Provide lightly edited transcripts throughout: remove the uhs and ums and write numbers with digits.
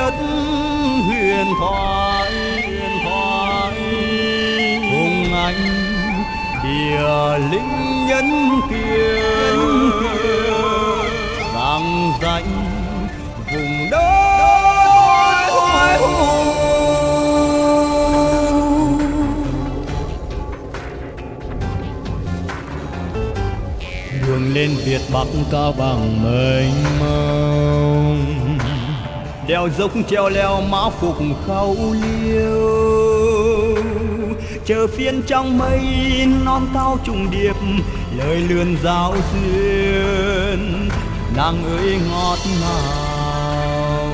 đất huyền thoại hùng anh địa linh nhân kiệt rạng danh vùng đất hoài hùng. Đường lên Việt Bắc Cao Bằng mênh mông, đèo dốc treo leo mã phục khâu liêu, chờ phiên trong mây non tao trùng điệp lời lươn giao duyên nàng ơi ngọt ngào.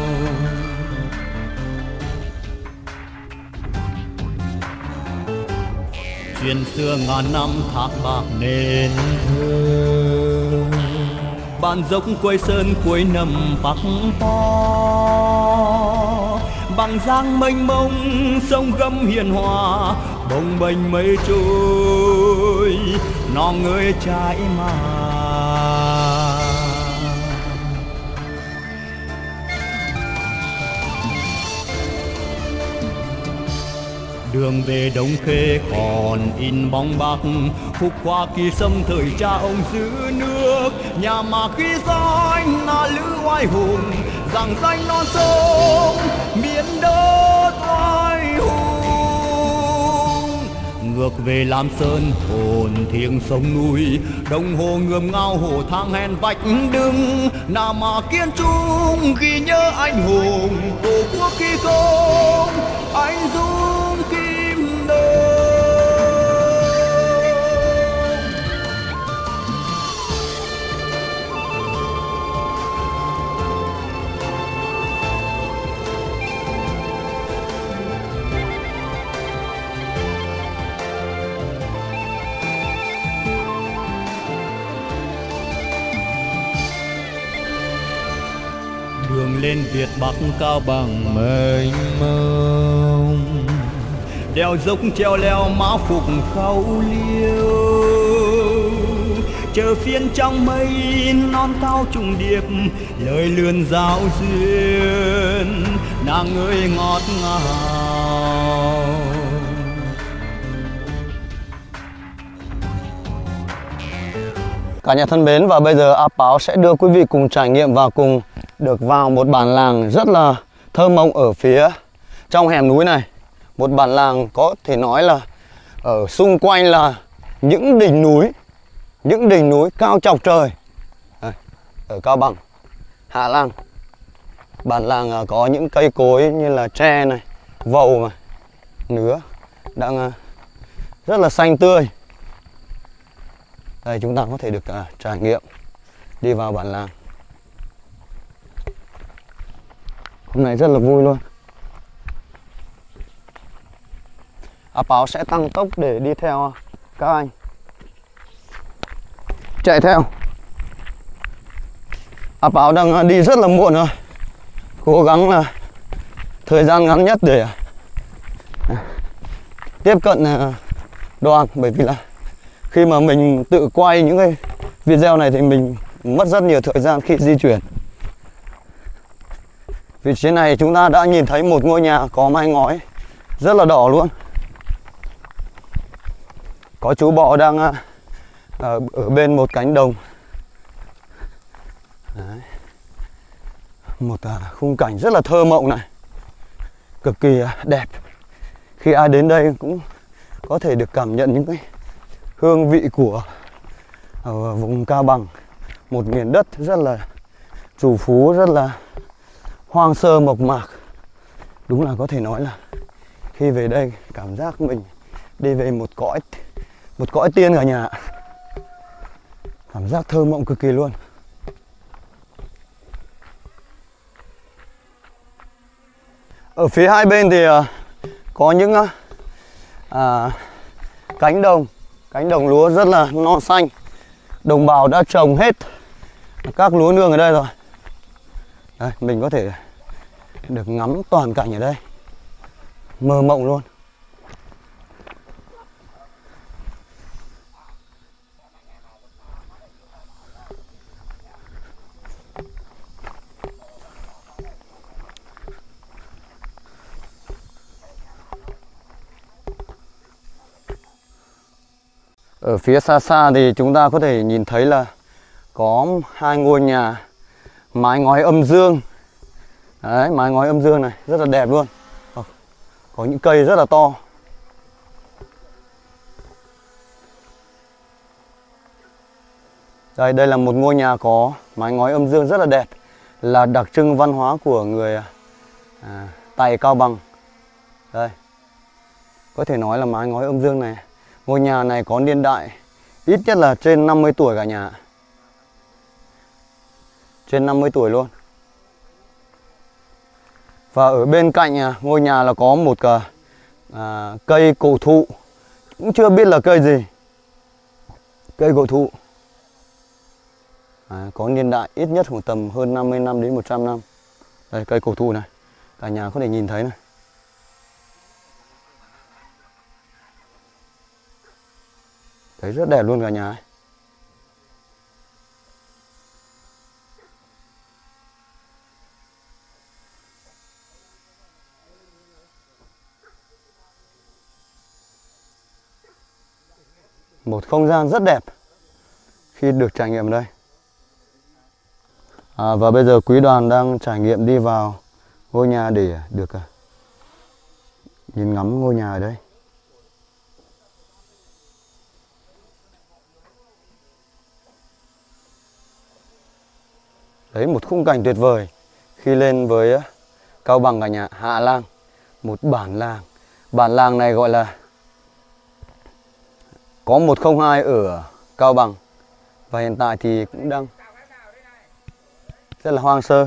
Chuyện xưa ngàn năm thác bạc nên thơ, bản dốc quê sơn cuối nằm bắc po, bằng giang mênh mông sông gấm hiền hòa bồng bềnh mây trôi non ơi trái mà. Đường về Đông Khê còn in bóng bạc, phục qua kỳ sông thời cha ông giữ nước, nhà mà khi danh là lữ oai hùng, rằng danh non sông miền đất oai hùng. Ngược về Lam Sơn hồn thiêng sông núi, đồng hồ ngườm ngao hồ thang hèn vách đứng, nào mà kiên trung ghi nhớ anh hùng tổ quốc khi công anh dũng kim đông. Đường lên Việt Bắc Cao Bằng mênh mông, đèo dốc treo leo mã phục khâu liêu, chờ phiên trong mây non tao trùng điệp lời lươn giao duyên nàng ơi ngọt ngào. Cả nhà thân mến, và bây giờ A Páo sẽ đưa quý vị cùng trải nghiệm và cùng được vào một bản làng rất là thơ mộng ở phía trong hẻm núi này. Một bản làng có thể nói là ở xung quanh là những đỉnh núi cao chọc trời. Đây, ở Cao Bằng, Hạ Lang. Bản làng có những cây cối như là tre này, vầu này, nứa đang rất là xanh tươi. Đây chúng ta có thể được trải nghiệm đi vào bản làng. Hôm nay rất là vui luôn. A Páo sẽ tăng tốc để đi theo các anh. Chạy theo. A Páo đang đi rất là muộn rồi. Cố gắng là thời gian ngắn nhất để tiếp cận đoàn, bởi vì là khi mà mình tự quay những cái video này thì mình mất rất nhiều thời gian khi di chuyển. Vị trí này chúng ta đã nhìn thấy một ngôi nhà có mái ngói rất là đỏ luôn. Có chú bò đang ở bên một cánh đồng. Đấy. Một khung cảnh rất là thơ mộng này, cực kỳ đẹp. Khi ai đến đây cũng có thể được cảm nhận những cái hương vị của vùng Cao Bằng, một miền đất rất là trù phú, rất là hoang sơ mộc mạc. Đúng là có thể nói là khi về đây cảm giác mình đi về một cõi tiên cả nhà. Cảm giác thơ mộng cực kỳ luôn. Ở phía hai bên thì có những cánh đồng lúa rất là non xanh. Đồng bào đã trồng hết các lúa nương ở đây rồi. Đây, mình có thể được ngắm toàn cảnh ở đây, mơ mộng luôn. Ở phía xa xa thì chúng ta có thể nhìn thấy là có hai ngôi nhà mái ngói âm dương. Đấy, mái ngói âm dương này rất là đẹp luôn. Có những cây rất là to. Đây là một ngôi nhà có mái ngói âm dương rất là đẹp, là đặc trưng văn hóa của người Tày Cao Bằng. Đây, có thể nói là mái ngói âm dương này. Ngôi nhà này có niên đại ít nhất là trên 50 tuổi cả nhà. Trên 50 tuổi luôn. Và ở bên cạnh ngôi nhà là có một cây cổ thụ. Cũng chưa biết là cây gì. Cây cổ thụ. Có niên đại ít nhất khoảng tầm hơn 50 năm đến 100 năm. Đây, cây cổ thụ này. Cả nhà có thể nhìn thấy này. Thấy rất đẹp luôn cả nhà ấy. Một không gian rất đẹp khi được trải nghiệm ở đây. Và bây giờ quý đoàn đang trải nghiệm đi vào ngôi nhà để được nhìn ngắm ngôi nhà ở đây. Đấy, một khung cảnh tuyệt vời khi lên với Cao Bằng cả nhà. Hạ Lang, một bản làng. Bản làng này gọi là có 102 ở Cao Bằng. Và hiện tại thì cũng đang rất là hoang sơ.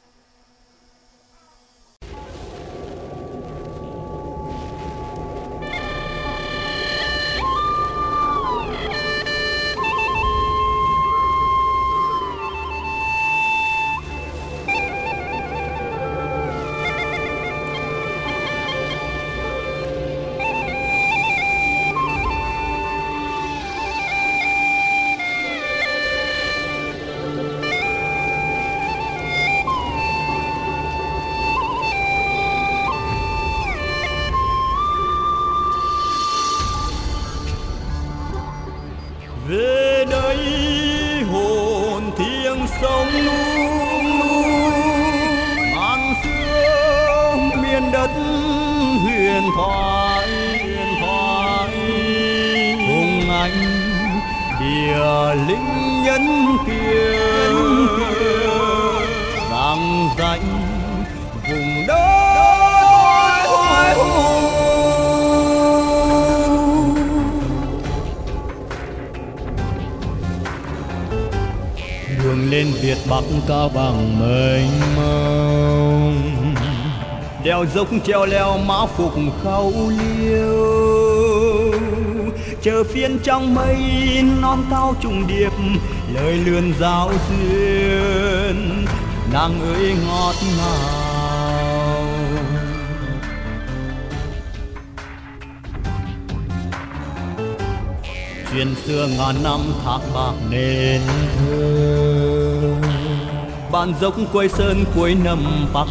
Về đây hồn thiêng sông mang xưa miền đất huyền thoại hùng anh địa linh nhân kiệt rạng danh vùng đất hoài hùng. Đường lên Việt Bắc Cao Bằng mênh mông, đèo dốc treo leo mã phục khâu liêu, chờ phiên trong mây non cao trùng điệp, lời lươn giao duyên nàng ơi ngọt ngào. Chuyện xưa ngàn năm thác bạc nên thơ, bản dốc quê sơn cuối nằm bắc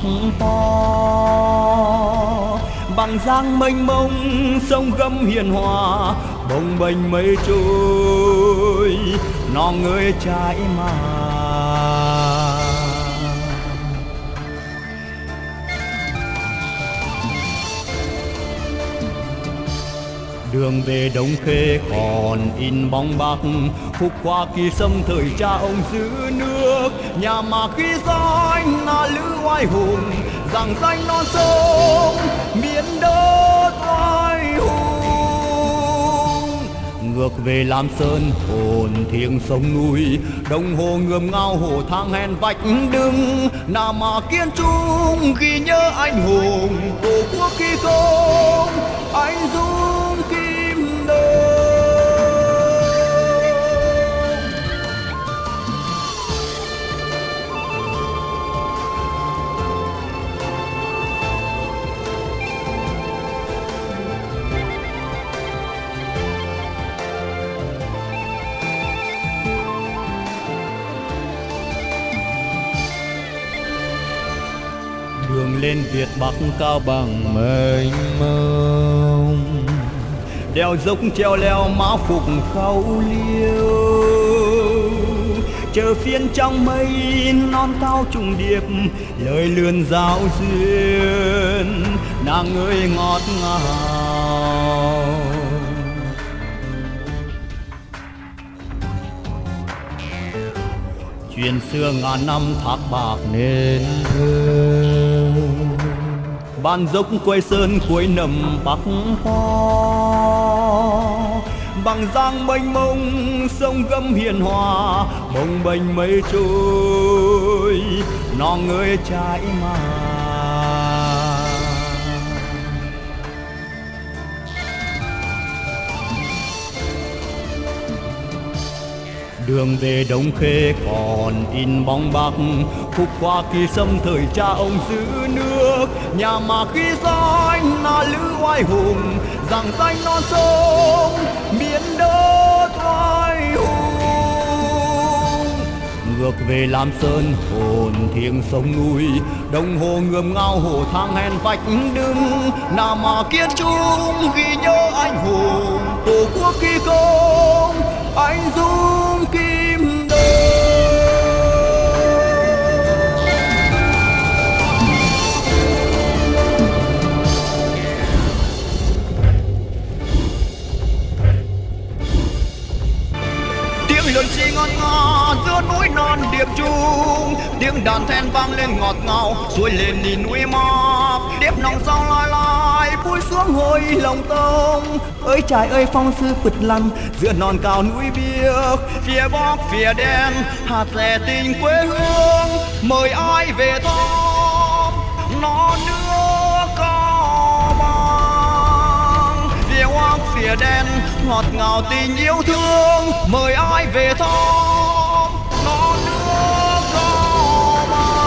po, bằng giang mênh mông sông gấm hiền hòa, bồng bềnh mây trôi non ơi trái mà. Đường về Đông Khê còn in bóng bạc, phục qua kỳ sông thời cha ông giữ nước, nhà mà khi danh là lữ oai hùng, rằng danh non sông miền đất oai hùng. Ngược về Lam Sơn hồn thiêng sông núi, đồng hồ ngườm ngao hồ thang hèn vách đứng, nào mà kiên trung ghi nhớ anh hùng, tổ quốc khi công anh dũng kim đông. Đường lên Việt Bắc Cao Bằng mênh mông, đèo dốc treo leo mã phục khâu liêu, chờ phiên trong mây non cao trùng điệp, lời lươn giao duyên nàng ơi ngọt ngào. Chuyện xưa ngàn năm thác bạc nên thơ, ban dốc quê sơn cuối nằm bắc po, bằng giang mênh mông sông gầm hiền hòa, bồng bềnh mây trôi non ơi trái mà. Đường về Đông Khê còn in bóng bạc, khúc qua kỳ sâm thời cha ông giữ nước, nhà mà khi danh là lữ oai hùng, giảng danh non sông miền đất oai hùng. Ngược về Lam Sơn hồn thiêng sông núi, đồng hồ ngườm ngao hồ thang hèn vách đứng, nào mà kiên trung ghi nhớ anh hùng tổ quốc ghi công anh dũng kim đôi. Tiếng lượn xì ngọt ngào giữa núi non điệp trung, tiếng đàn then vang lên ngọt ngào suối lên nhìn núi mọc, điệp nòng sao lai lai vui xuống hồi lòng tông. Ơi trời ơi phong sư quật lăng giữa non cao núi biếc, phía bắc phía đen hạt rẻ tình quê hương, mời ai về thăm non nước cao bằng. Phía bắc phía đen ngọt ngào tình yêu thương, mời ai về thăm non nước cao bằng.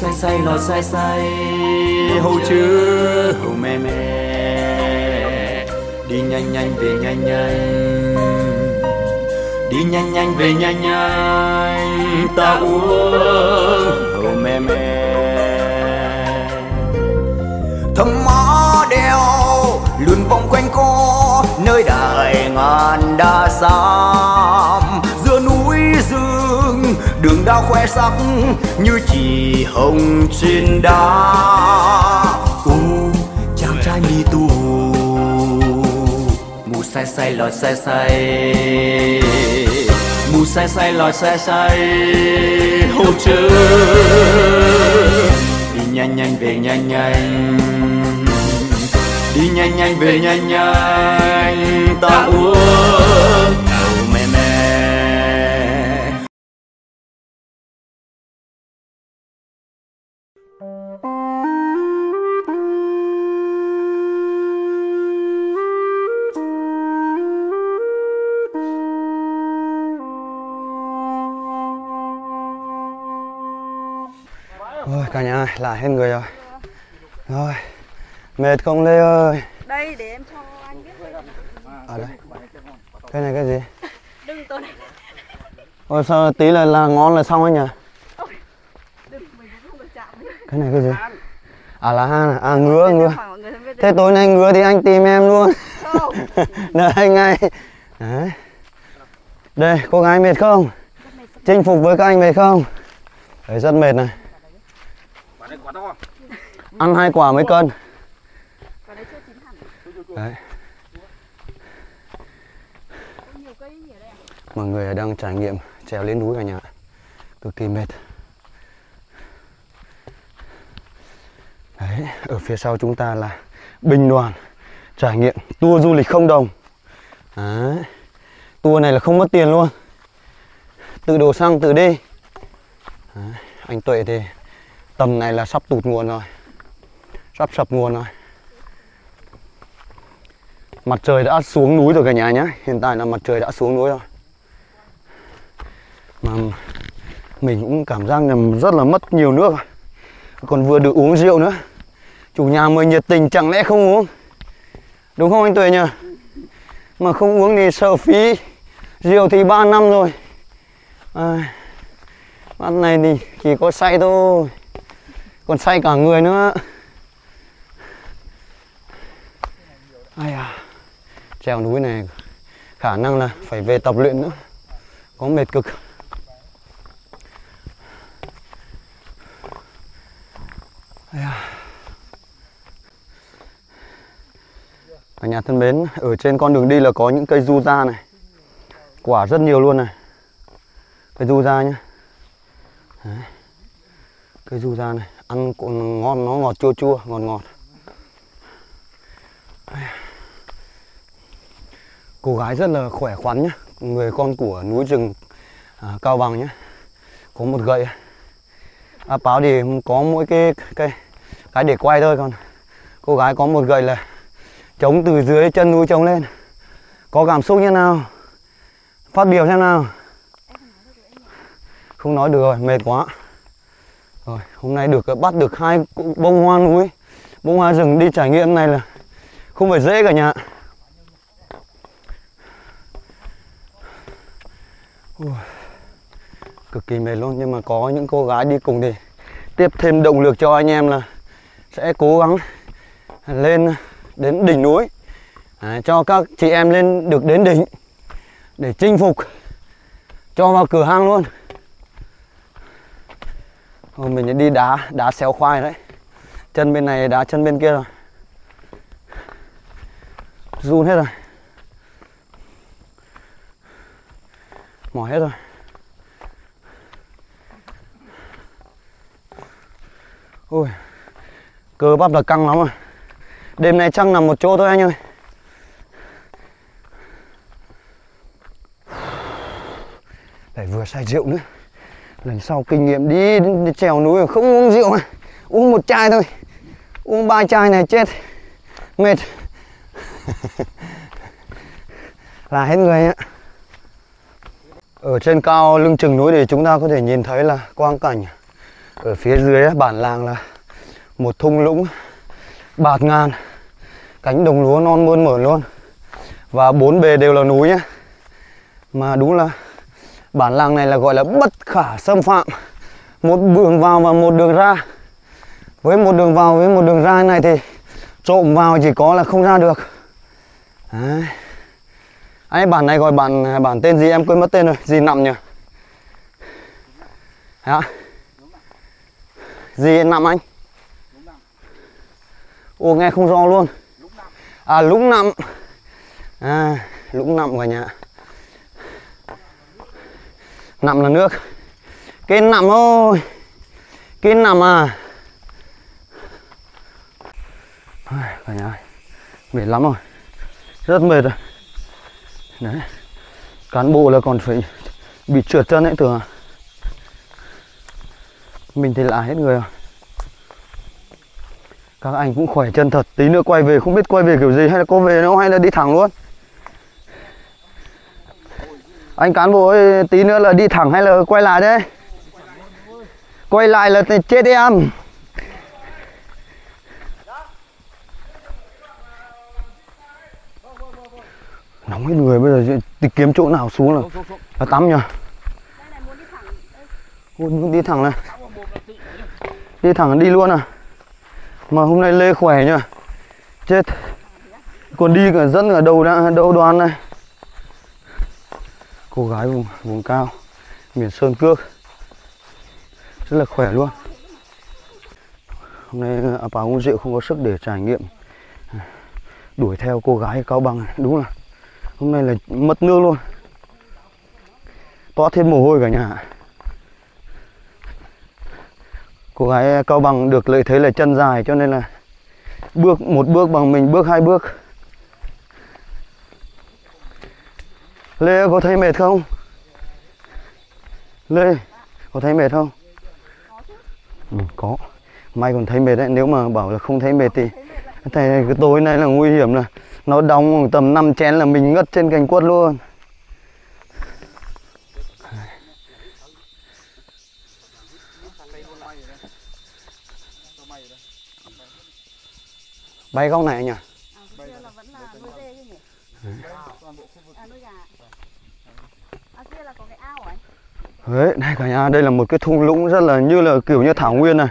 say say lo say say hầu chứ hầu mẹ mẹ đi nhanh nhanh về nhanh nhanh đi nhanh nhanh về nhanh nhanh ta uống hầu mẹ mẹ thầm mõ đeo luôn vòng quanh co nơi đại ngàn đa xám giữa núi rừng đường đao khoe sắc như chỉ hồng trên đá chàng trai mi tu mù say say lòi say say mù say say lòi say say hô chớ đi nhanh nhanh về nhanh nhanh đi nhanh nhanh về nhanh nhanh ta uống hầu mẹ mẹ. Ôi cả nhà ơi, lại hết người rồi. Rồi, mệt không Lê ơi? Đây để em cho anh biết. Ở đây. Cái này cái gì? Đừng tôi này. Ôi sao tí là ngon là xong ấy nhỉ? Đừng, mình cũng không được chạm nữa. Cái này cái gì? À là han à, ngứa. Thế Thế tối nay ngứa thì anh tìm em luôn. không? Đây ngay. Đấy. Đây, cô gái mệt không? Chinh phục với các anh mệt không? Đấy, rất mệt này. Ăn 2 quả mấy cân. Đấy. Mọi người đang trải nghiệm trèo lên núi cả nhà. Cực kỳ mệt. Đấy, ở phía sau chúng ta là binh đoàn trải nghiệm tour du lịch không đồng. Đấy. Tour này là không mất tiền luôn. Tự đổ xăng tự đi. Đấy. Anh Tuệ thì tầm này là sắp tụt nguồn rồi. Sắp sập nguồn rồi. Mặt trời đã xuống núi rồi cả nhà nhé. Hiện tại là mặt trời đã xuống núi rồi. Mà mình cũng cảm giác là rất là mất nhiều nước. Còn vừa được uống rượu nữa. Chủ nhà mời nhiệt tình chẳng lẽ không uống? Đúng không anh Tuệ nhỉ? Mà không uống thì sợ phí. Rượu thì 3 năm rồi. Bát này thì chỉ có say thôi. Còn say cả người nữa. Ai à, trèo núi này khả năng là phải về tập luyện nữa. Có mệt cực. Ai à. Cả nhà thân mến, ở trên con đường đi là có những cây du gia này. Quả rất nhiều luôn này. Cây du gia nhá. Đấy. Cây du gia này ăn cũng ngon, nó ngọt chua chua, ngọt ngọt. Cô gái rất là khỏe khoắn nhá, người con của núi rừng Cao Bằng nhá. Có một gậy. Báo thì có mỗi cái để quay thôi, còn cô gái có một gậy là chống từ dưới chân núi chống lên. Có cảm xúc như nào? Phát biểu xem nào. Không nói được rồi, mệt quá. Rồi, hôm nay bắt được 2 bông hoa núi, bông hoa rừng đi trải nghiệm này là không phải dễ cả nhà. Cực kỳ mệt luôn, nhưng mà có những cô gái đi cùng thì tiếp thêm động lực cho anh em là sẽ cố gắng lên đến đỉnh núi. Cho các chị em lên được đến đỉnh để chinh phục, cho vào cửa hang luôn. Mình đi đá xéo khoai đấy. Chân bên này đá chân bên kia rồi. Run hết rồi. Mỏi hết rồi. Ôi, cơ bắp là căng lắm rồi. Đêm nay chắc nằm một chỗ thôi anh ơi. Lại vừa say rượu nữa. Lần sau kinh nghiệm đi trèo núi không uống rượu mà. Uống 1 chai thôi. Uống 3 chai này chết. Mệt. Là hết người ạ. Ở trên cao lưng chừng núi thì chúng ta có thể nhìn thấy là quang cảnh Ở phía dưới á, bản làng là một thung lũng bạt ngàn, cánh đồng lúa non mơn mởn luôn. Và bốn bề đều là núi nhá. Mà đúng là bản làng này là gọi là bất khả xâm phạm. Một đường vào và một đường ra. Với một đường vào với một đường ra này thì trộm vào chỉ có là không ra được. Đấy. Ấy, bản này gọi bản tên gì em quên mất tên rồi, gì Nậm nhỉ? Hả? Gì Nậm anh? Ồ, nghe không rõ luôn. À, Lũng Nậm. À, Lũng Nậm cả nhà. Nậm là nước. Cái Nậm ơi. Cái Nậm à. Cả nhà ơi, mệt lắm rồi. Rất mệt rồi. Đấy. Cán bộ là còn phải bị trượt chân ấy tưởng. Mình thì lạ hết người rồi. Các anh cũng khỏe chân thật. Tí nữa quay về không biết quay về kiểu gì, hay là có về nữa hay là đi thẳng luôn. Anh cán bộ ơi, tí nữa là đi thẳng hay là quay lại đấy? Quay lại là chết em. Nóng hết người, bây giờ tìm kiếm chỗ nào xuống là tắm nhờ. Muốn đi thẳng này. Đi thẳng đi luôn à. Mà hôm nay Lê khỏe nhờ. Chết. Còn đi cả dẫn ở đầu đoàn này. Cô gái vùng cao, miền Sơn Cước, rất là khỏe luôn. Hôm nay A Páo uống rượu không có sức để trải nghiệm đuổi theo cô gái Cao Bằng. Đúng là hôm nay là mất nước luôn, toát thêm mồ hôi cả nhà. Cô gái Cao Bằng được lợi thế là chân dài, cho nên là bước một bước bằng mình bước hai bước. Lê có thấy mệt không? Lê có thấy mệt không? Có. May còn thấy mệt đấy. Nếu mà bảo là không thấy mệt thì cái tối nay là nguy hiểm, là nó đóng tầm 5 chén là mình ngất trên cành quất luôn. Bay góc này nhỉ? Đấy, đây cả nhà, đây là một cái thung lũng rất là như là kiểu như thảo nguyên này.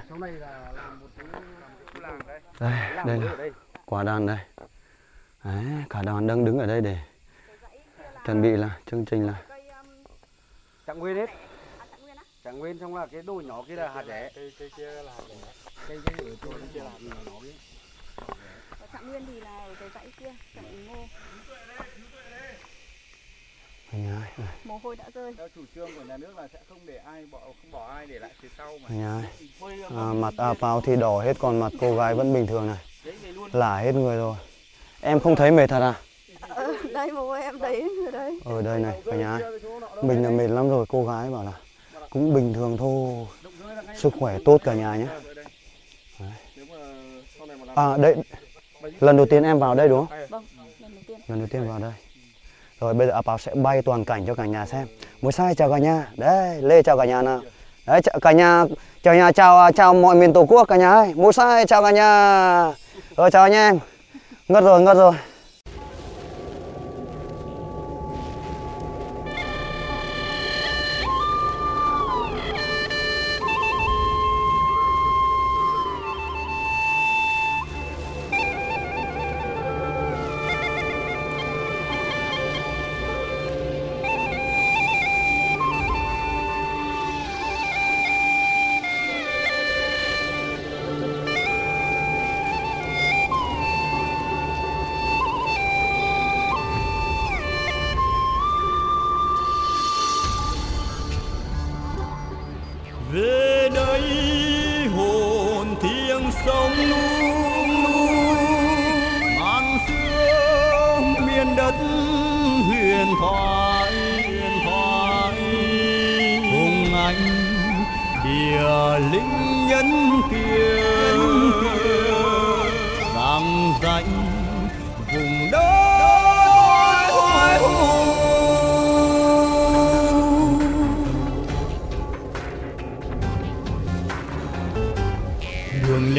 Đây là quả đàn đây. Đấy, cả đoàn đang đứng ở đây để chuẩn bị là chương trình là Trạng Nguyên hết. Trạng Nguyên, xong là cái đồi nhỏ kia là hạt rẻ. Cây kia là hạt rẻ. Cây ở chỗ kia là hạt nhỏ kia. Trạng Nguyên thì là ở cái dãy kia, Trạng Ngô. Mồ hôi đã rơi. Theo chủ trương của nhà nước là sẽ không bỏ ai để lại phía sau mà. Mặt A Páo thì đỏ hết, còn mặt cô gái vẫn bình thường này. Lả hết người rồi. Em không thấy mệt thật à? Đây mồ hôi em thấy ở đây. Ở đây này cả nhà. Mình là mệt lắm rồi, cô gái bảo là cũng bình thường thôi. Sức khỏe tốt cả nhà nhé. À đây, lần đầu tiên em vào đây đúng không? Vâng, lần đầu tiên vào đây. Rồi bây giờ A Páo sẽ bay toàn cảnh cho cả nhà xem. Mỗi sai chào cả nhà. Đấy, Lê chào cả nhà nào. Đấy, cả nhà, chào mọi miền Tổ quốc cả nhà ơi. Mỗi sai chào cả nhà. Rồi chào anh em. Ngất rồi.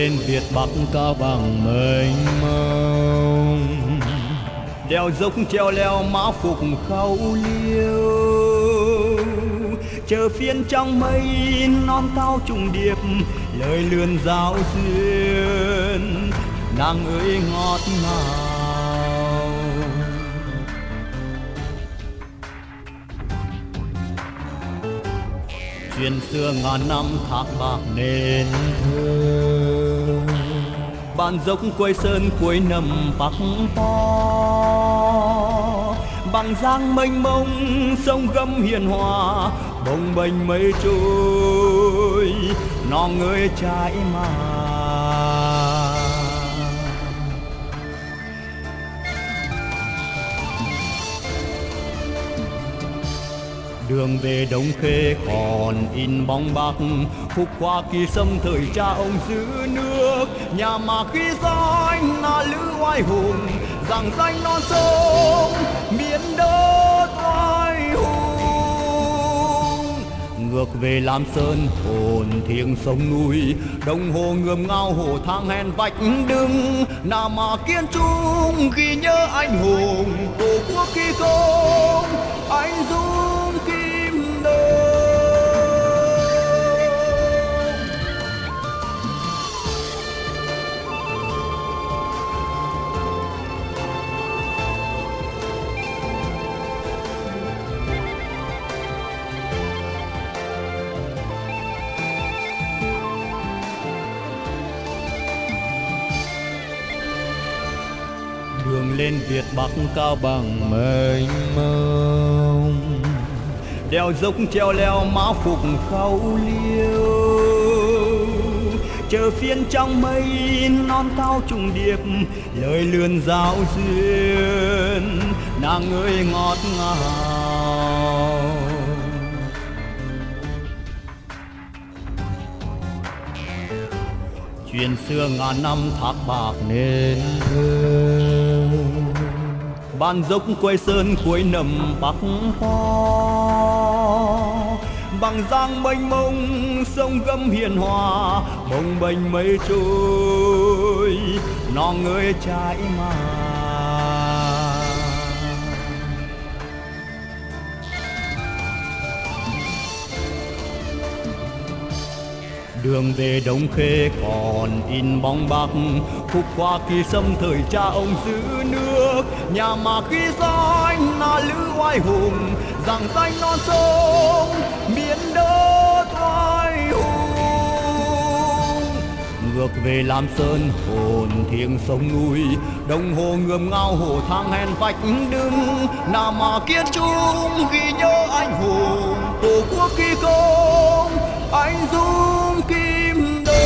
lên Việt Bắc Cao Bằng mênh mông, đèo dốc treo leo mã phục khâu liêu, chờ phiên trong mây non tao trùng điệp, lời lươn giao duyên nàng ơi ngọt ngào. Chuyện xưa ngàn năm thác bạc nên thơ, bản dốc quê sơn cuối nằm bắc to, bằng giang mênh mông sông gấm hiền hòa, bồng bềnh mây trôi non ơi trái mà. Đường về Đông Khê còn in bóng bạc, phục qua kỳ sâm thời cha ông giữ nước, nhà mà khi danh là lữ oai hùng, rằng danh non sông miền đất oai hùng. Ngược về Lam Sơn hồn thiêng sông núi, đồng hồ ngườm ngao hồ thang hèn vách đứng, nào mà kiên trung ghi nhớ anh hùng, tổ quốc khi công anh dũng kim đông. Đường lên Việt Bắc Cao Bằng mênh mông, đèo dốc treo leo mã phục khâu liêu, chờ phiên trong mây non cao trùng điệp, lời lươn giao duyên nàng ơi ngọt ngào. Chuyện xưa ngàn năm thác bạc nên thơ, bản dốc quê sơn cuối nằm bắc to, bằng giang mênh mông sông gấm hiền hòa, bồng bềnh mây trôi non ơi trái mà. Đường về Đông Khê còn in bóng bạc, phục qua kỳ sâm thời cha ông giữ nước, nhà mà khi danh là lữ oai hùng, rằng danh non sông miền đất oai hùng. Ngược về Lam Sơn hồn thiêng sông núi, đồng hồ ngườm ngao hồ thang hèn vách đứng, nào mà kiên trung ghi nhớ anh hùng, tổ quốc khi công anh dũng kim đông.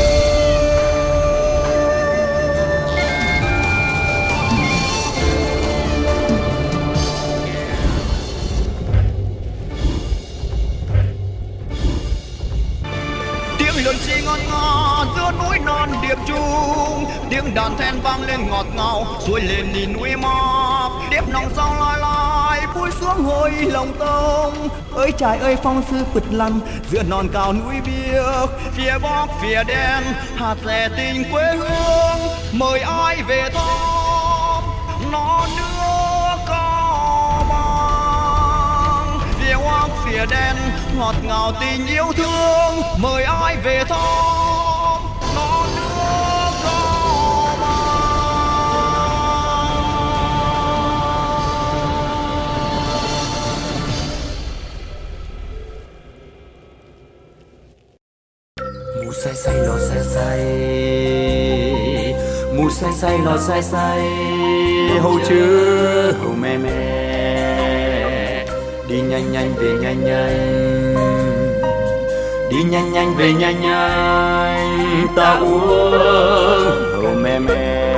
Tiếng lượn xì ngọt ngào giữa núi non điệp trung, tiếng đàn then vang lên ngọt ngào suối lên đi núi mọc, đếp nòng sao lai lai vui xuống hồi lòng tông. Ơi trời ơi phong sư phật lăn giữa non cao núi biếc, phía bắc phía đen hạt rẻ tình quê hương, mời ai về thăm non nước Cao Bằng. Phía bắc phía đen ngọt ngào tình yêu thương, mời ai về thăm non nước Cao Bằng. Mù say say lo say say, mù say say lo say say, hầu chưa hầu mẹ mẹ, đi nhanh nhanh về nhanh nhanh, đi nhanh nhanh về nhanh nhanh, ta uống hầu mẹ mẹ.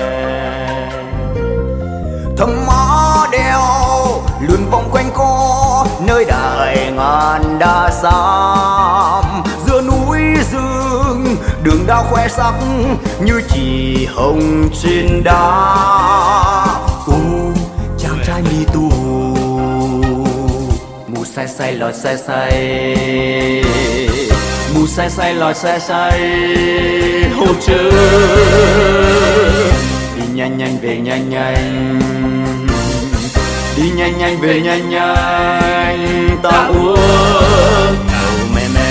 Thầm mã đeo luôn vòng quanh co, nơi đại ngàn đa xám, giữa núi rừng đường đao khoe sắc như chỉ hồng trên đá. Chàng trai mi tù mù say say lòi say say, mù say say lòi say say, hồ chứa. Đi nhanh nhanh về nhanh nhanh, đi nhanh nhanh về nhanh nhanh, ta uống hầu mẹ mẹ.